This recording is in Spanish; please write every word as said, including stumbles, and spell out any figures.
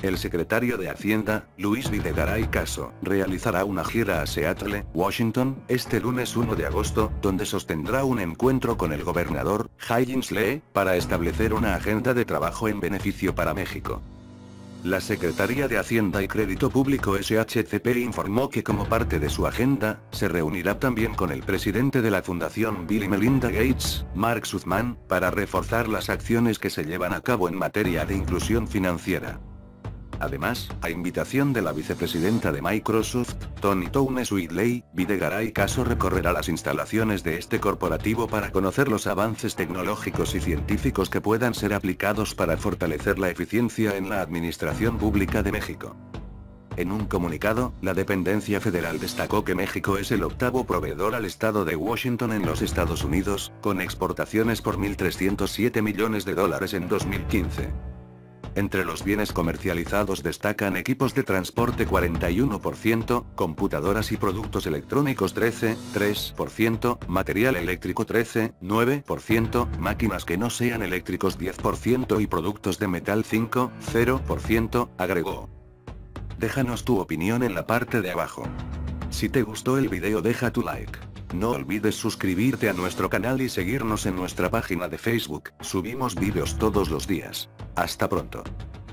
El secretario de Hacienda, Luis Videgaray Caso, realizará una gira a Seattle, Washington, este lunes uno de agosto, donde sostendrá un encuentro con el gobernador, Jay Inslee, para establecer una agenda de trabajo en beneficio para México. La Secretaría de Hacienda y Crédito Público S H C P informó que como parte de su agenda, se reunirá también con el presidente de la Fundación Bill y Melinda Gates, Mark Sussman, para reforzar las acciones que se llevan a cabo en materia de inclusión financiera. Además, a invitación de la vicepresidenta de Microsoft, Toni Townes-Whitley, Videgaray Caso recorrerá las instalaciones de este corporativo para conocer los avances tecnológicos y científicos que puedan ser aplicados para fortalecer la eficiencia en la administración pública de México. En un comunicado, la dependencia federal destacó que México es el octavo proveedor al estado de Washington en los Estados Unidos, con exportaciones por mil trescientos siete millones de dólares en dos mil quince. Entre los bienes comercializados destacan equipos de transporte cuarenta y uno por ciento, computadoras y productos electrónicos trece punto tres por ciento, material eléctrico trece punto nueve por ciento, máquinas que no sean eléctricos diez por ciento y productos de metal cinco punto cero por ciento, agregó. Déjanos tu opinión en la parte de abajo. Si te gustó el video deja tu like. No olvides suscribirte a nuestro canal y seguirnos en nuestra página de Facebook, subimos vídeos todos los días. Hasta pronto.